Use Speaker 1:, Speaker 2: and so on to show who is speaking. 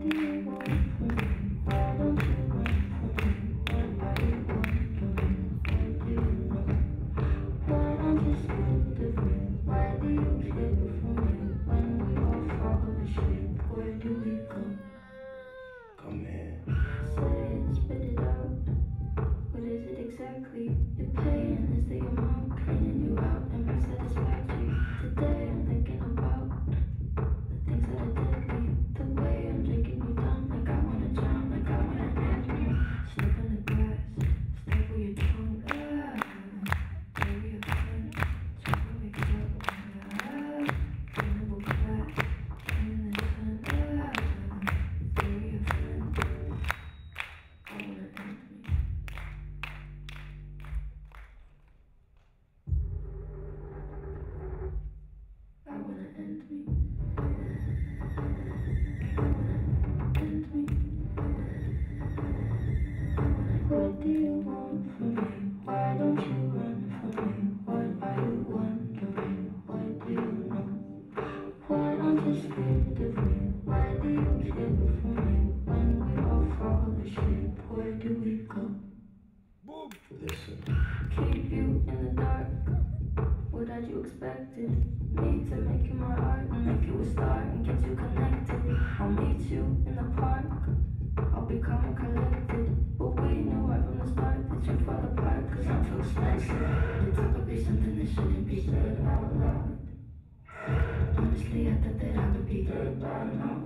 Speaker 1: do you want from me? Why don't you run from me? What are you wondering? What do you know? Why don't you scared of me? Why do you care for me? When we all fall asleep, where do we go?
Speaker 2: Come here.
Speaker 1: Say it, spit it out. What is it exactly? Your pain is the amount cleaning you out and be satisfactory. Today I'm thinking about the things that are deadly. The way I'm drinking you down, like I wanna drown, like I wanna end you. Slip in the grass, staple your tongue. Bury your friend, try to wake up. Cannibal fat, in the sun. Bury your friend. I wanna end me. I wanna end me. I wanna end me. What do you want from me? Why don't you run from me? What are you wondering? What do you know? Why don't you scared of me? Why do you care for me? When we all fall asleep, where do we go?
Speaker 2: Listen.
Speaker 1: Keep you in the dark. What had you expected? Me to make you my art and make you a star and get you connected. I'll meet you in the park. I'll become collected. But we knew right from the start that you fall apart, cause I'm too expensive. To talk could be something that shouldn't be said out loud. Honestly, I thought that I would be dead by now.